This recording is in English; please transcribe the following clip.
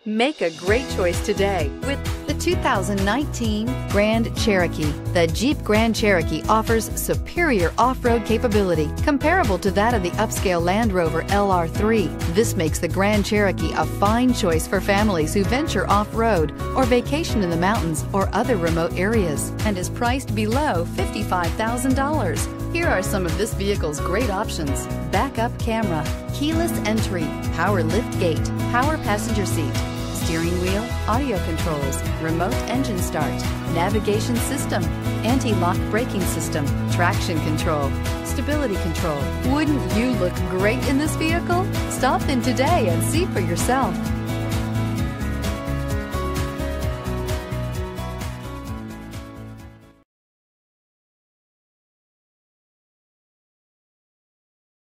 Make a great choice today with the 2019 Grand Cherokee. The Jeep Grand Cherokee offers superior off-road capability comparable to that of the upscale Land Rover LR3. This makes the Grand Cherokee a fine choice for families who venture off-road or vacation in the mountains or other remote areas, and is priced below $55,000. Here are some of this vehicle's great options: backup camera, keyless entry, power lift gate, power passenger seat, steering wheel audio controls, remote engine start, navigation system, anti-lock braking system, traction control, stability control. Wouldn't you look great in this vehicle? Stop in today and see for yourself.